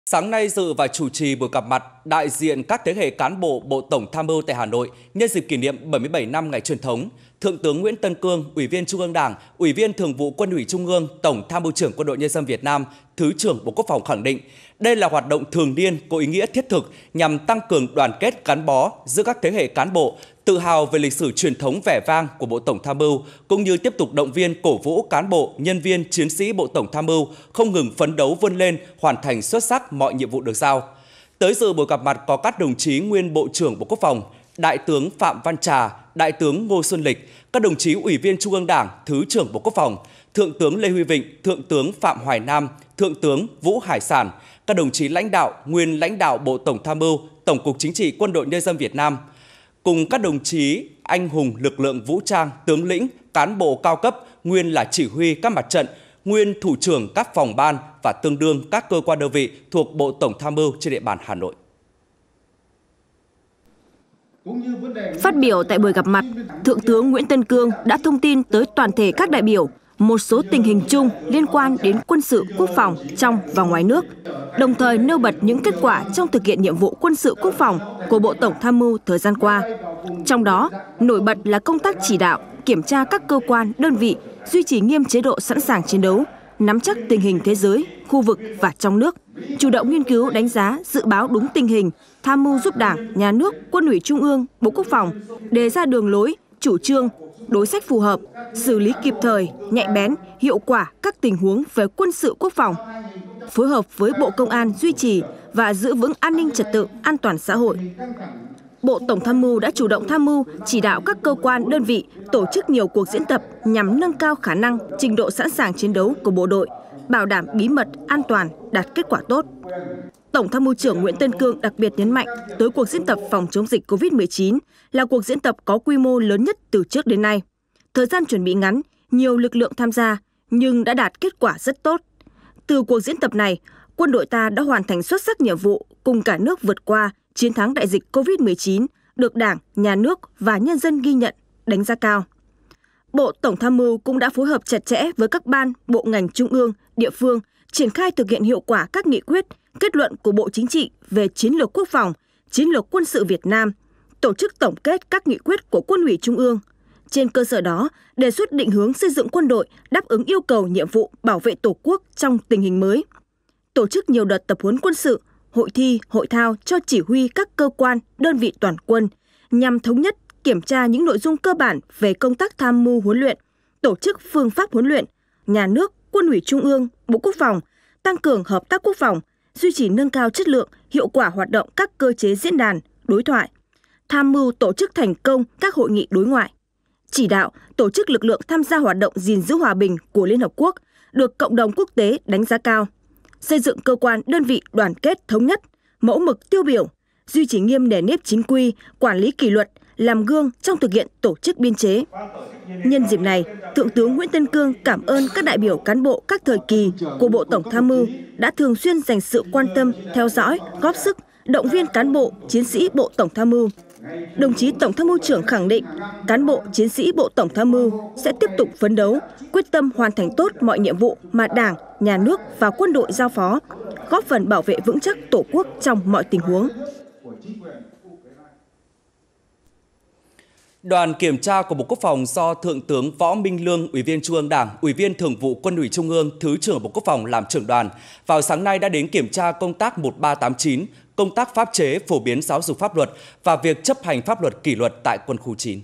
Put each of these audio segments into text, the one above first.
Sáng nay dự và chủ trì buổi gặp mặt đại diện các thế hệ cán bộ Bộ Tổng Tham mưu tại Hà Nội nhân dịp kỷ niệm 77 năm ngày truyền thống, Thượng tướng Nguyễn Tân Cương, Ủy viên Trung ương Đảng, Ủy viên Thường vụ Quân ủy Trung ương, Tổng Tham mưu trưởng Quân đội Nhân dân Việt Nam, Thứ trưởng Bộ Quốc phòng khẳng định đây là hoạt động thường niên có ý nghĩa thiết thực nhằm tăng cường đoàn kết gắn bó giữa các thế hệ cán bộ, tự hào về lịch sử truyền thống vẻ vang của Bộ Tổng Tham mưu, cũng như tiếp tục động viên cổ vũ cán bộ, nhân viên, chiến sĩ Bộ Tổng Tham mưu không ngừng phấn đấu vươn lên, hoàn thành xuất sắc mọi nhiệm vụ được giao. Tới dự buổi gặp mặt có các đồng chí nguyên Bộ trưởng Bộ Quốc phòng, Đại tướng Phạm Văn Trà, Đại tướng Ngô Xuân Lịch, các đồng chí Ủy viên Trung ương Đảng, Thứ trưởng Bộ Quốc phòng, Thượng tướng Lê Huy Vịnh, Thượng tướng Phạm Hoài Nam, Thượng tướng Vũ Hải Sản, các đồng chí lãnh đạo, nguyên lãnh đạo Bộ Tổng Tham mưu, Tổng cục Chính trị Quân đội Nhân dân Việt Nam, cùng các đồng chí anh hùng lực lượng vũ trang, tướng lĩnh, cán bộ cao cấp, nguyên là chỉ huy các mặt trận, nguyên thủ trưởng các phòng ban và tương đương các cơ quan đơn vị thuộc Bộ Tổng Tham mưu trên địa bàn Hà Nội. Phát biểu tại buổi gặp mặt, Thượng tướng Nguyễn Tân Cương đã thông tin tới toàn thể các đại biểu một số tình hình chung liên quan đến quân sự quốc phòng trong và ngoài nước, đồng thời nêu bật những kết quả trong thực hiện nhiệm vụ quân sự quốc phòng của Bộ Tổng Tham mưu thời gian qua. Trong đó, nổi bật là công tác chỉ đạo, kiểm tra các cơ quan, đơn vị, duy trì nghiêm chế độ sẵn sàng chiến đấu, nắm chắc tình hình thế giới, khu vực và trong nước, chủ động nghiên cứu đánh giá, dự báo đúng tình hình, tham mưu giúp Đảng, Nhà nước, Quân ủy Trung ương, Bộ Quốc phòng đề ra đường lối, chủ trương, đối sách phù hợp, xử lý kịp thời, nhạy bén, hiệu quả các tình huống về quân sự quốc phòng, phối hợp với Bộ Công an duy trì và giữ vững an ninh trật tự, an toàn xã hội. Bộ Tổng Tham mưu đã chủ động tham mưu, chỉ đạo các cơ quan, đơn vị tổ chức nhiều cuộc diễn tập nhằm nâng cao khả năng, trình độ sẵn sàng chiến đấu của bộ đội, bảo đảm bí mật, an toàn, đạt kết quả tốt. Tổng Tham mưu trưởng Nguyễn Tân Cương đặc biệt nhấn mạnh tới cuộc diễn tập phòng chống dịch COVID-19 là cuộc diễn tập có quy mô lớn nhất từ trước đến nay. Thời gian chuẩn bị ngắn, nhiều lực lượng tham gia nhưng đã đạt kết quả rất tốt. Từ cuộc diễn tập này, quân đội ta đã hoàn thành xuất sắc nhiệm vụ cùng cả nước vượt qua, chiến thắng đại dịch COVID-19, được Đảng, Nhà nước và nhân dân ghi nhận, đánh giá cao. Bộ Tổng Tham mưu cũng đã phối hợp chặt chẽ với các ban, bộ ngành trung ương, địa phương, triển khai thực hiện hiệu quả các nghị quyết, kết luận của Bộ Chính trị về chiến lược quốc phòng, chiến lược quân sự Việt Nam, tổ chức tổng kết các nghị quyết của Quân ủy Trung ương. Trên cơ sở đó, đề xuất định hướng xây dựng quân đội đáp ứng yêu cầu nhiệm vụ bảo vệ Tổ quốc trong tình hình mới. Tổ chức nhiều đợt tập huấn quân sự, hội thi, hội thao cho chỉ huy các cơ quan, đơn vị toàn quân, nhằm thống nhất, kiểm tra những nội dung cơ bản về công tác tham mưu huấn luyện, tổ chức phương pháp huấn luyện, Nhà nước, Quân ủy Trung ương, Bộ Quốc phòng, tăng cường hợp tác quốc phòng, duy trì nâng cao chất lượng, hiệu quả hoạt động các cơ chế diễn đàn, đối thoại, tham mưu tổ chức thành công các hội nghị đối ngoại, chỉ đạo tổ chức lực lượng tham gia hoạt động gìn giữ hòa bình của Liên Hợp Quốc được cộng đồng quốc tế đánh giá cao, xây dựng cơ quan đơn vị đoàn kết thống nhất, mẫu mực tiêu biểu, duy trì nghiêm nề nếp chính quy, quản lý kỷ luật, làm gương trong thực hiện tổ chức biên chế. Nhân dịp này, Thượng tướng Nguyễn Tân Cương cảm ơn các đại biểu cán bộ các thời kỳ của Bộ Tổng Tham mưu đã thường xuyên dành sự quan tâm, theo dõi, góp sức, động viên cán bộ, chiến sĩ Bộ Tổng Tham mưu. Đồng chí Tổng Tham mưu trưởng khẳng định, cán bộ, chiến sĩ Bộ Tổng Tham mưu sẽ tiếp tục phấn đấu, quyết tâm hoàn thành tốt mọi nhiệm vụ mà Đảng, Nhà nước và quân đội giao phó, góp phần bảo vệ vững chắc Tổ quốc trong mọi tình huống. Đoàn kiểm tra của Bộ Quốc phòng do Thượng tướng Võ Minh Lương, Ủy viên Trung ương Đảng, Ủy viên Thường vụ Quân ủy Trung ương, Thứ trưởng Bộ Quốc phòng làm trưởng đoàn, vào sáng nay đã đến kiểm tra công tác 1389, công tác pháp chế, phổ biến giáo dục pháp luật và việc chấp hành pháp luật kỷ luật tại Quân khu 9.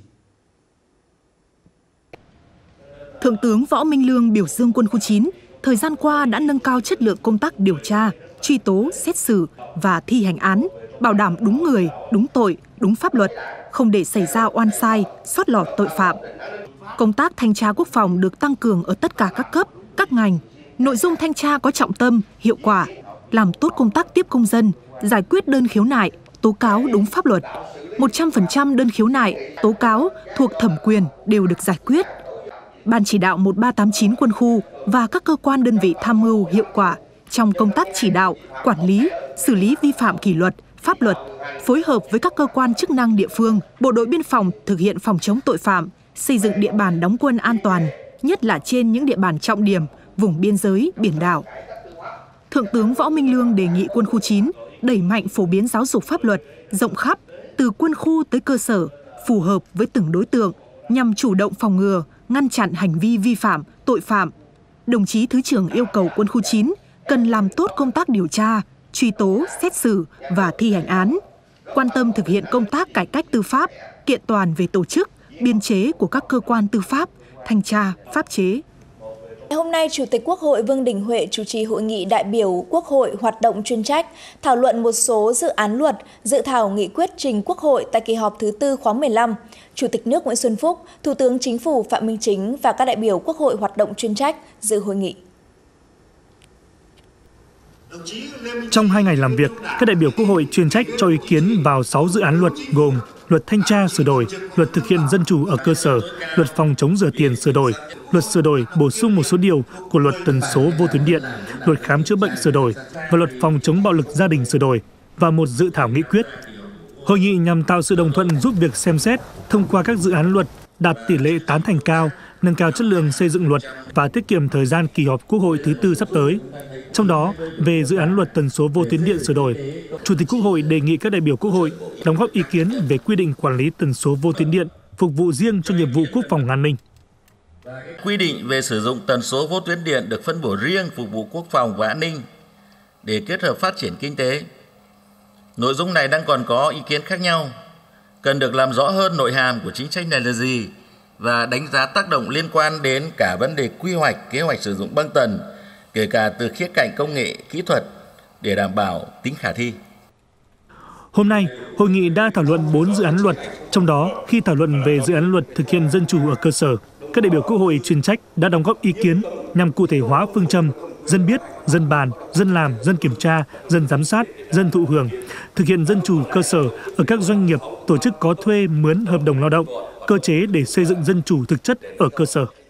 Thượng tướng Võ Minh Lương biểu dương Quân khu 9, thời gian qua đã nâng cao chất lượng công tác điều tra, truy tố, xét xử và thi hành án, bảo đảm đúng người, đúng tội, đúng pháp luật, không để xảy ra oan sai, sót lọt tội phạm. Công tác thanh tra quốc phòng được tăng cường ở tất cả các cấp, các ngành. Nội dung thanh tra có trọng tâm, hiệu quả, làm tốt công tác tiếp công dân, giải quyết đơn khiếu nại, tố cáo đúng pháp luật. 100% đơn khiếu nại, tố cáo thuộc thẩm quyền đều được giải quyết. Ban chỉ đạo 1389 quân khu và các cơ quan đơn vị tham mưu hiệu quả trong công tác chỉ đạo, quản lý, xử lý vi phạm kỷ luật, pháp luật, phối hợp với các cơ quan chức năng địa phương, bộ đội biên phòng thực hiện phòng chống tội phạm, xây dựng địa bàn đóng quân an toàn, nhất là trên những địa bàn trọng điểm, vùng biên giới, biển đảo. Thượng tướng Võ Minh Lương đề nghị Quân khu 9 đẩy mạnh phổ biến giáo dục pháp luật rộng khắp từ quân khu tới cơ sở, phù hợp với từng đối tượng nhằm chủ động phòng ngừa, ngăn chặn hành vi vi phạm, tội phạm. Đồng chí Thứ trưởng yêu cầu Quân khu 9 cần làm tốt công tác điều tra, truy tố, xét xử và thi hành án, quan tâm thực hiện công tác cải cách tư pháp, kiện toàn về tổ chức, biên chế của các cơ quan tư pháp, thanh tra, pháp chế. Hôm nay, Chủ tịch Quốc hội Vương Đình Huệ chủ trì hội nghị đại biểu Quốc hội hoạt động chuyên trách, thảo luận một số dự án luật, dự thảo nghị quyết trình Quốc hội tại kỳ họp thứ 4 khóa 15. Chủ tịch nước Nguyễn Xuân Phúc, Thủ tướng Chính phủ Phạm Minh Chính và các đại biểu Quốc hội hoạt động chuyên trách dự hội nghị. Trong 2 ngày làm việc, các đại biểu Quốc hội chuyên trách cho ý kiến vào 6 dự án luật gồm Luật Thanh tra sửa đổi, Luật Thực hiện dân chủ ở cơ sở, Luật Phòng chống rửa tiền sửa đổi, Luật sửa đổi bổ sung một số điều của Luật tần số vô tuyến điện, Luật khám chữa bệnh sửa đổi và Luật phòng chống bạo lực gia đình sửa đổi và một dự thảo nghị quyết. Hội nghị nhằm tạo sự đồng thuận giúp việc xem xét, thông qua các dự án luật đạt tỷ lệ tán thành cao, nâng cao chất lượng xây dựng luật và tiết kiệm thời gian kỳ họp Quốc hội thứ 4 sắp tới. Trong đó, về dự án luật tần số vô tuyến điện sửa đổi, Chủ tịch Quốc hội đề nghị các đại biểu Quốc hội đóng góp ý kiến về quy định quản lý tần số vô tuyến điện phục vụ riêng cho nhiệm vụ quốc phòng an ninh. Quy định về sử dụng tần số vô tuyến điện được phân bổ riêng phục vụ quốc phòng và an ninh để kết hợp phát triển kinh tế. Nội dung này đang còn có ý kiến khác nhau, cần được làm rõ hơn nội hàm của chính sách này là gì và đánh giá tác động liên quan đến cả vấn đề quy hoạch, kế hoạch sử dụng băng tần, kể cả từ khía cạnh công nghệ, kỹ thuật để đảm bảo tính khả thi. Hôm nay, hội nghị đã thảo luận 4 dự án luật, trong đó khi thảo luận về dự án luật thực hiện dân chủ ở cơ sở, các đại biểu Quốc hội chuyên trách đã đóng góp ý kiến nhằm cụ thể hóa phương châm dân biết, dân bàn, dân làm, dân kiểm tra, dân giám sát, dân thụ hưởng, thực hiện dân chủ cơ sở ở các doanh nghiệp, tổ chức có thuê mướn hợp đồng lao động, cơ chế để xây dựng dân chủ thực chất ở cơ sở.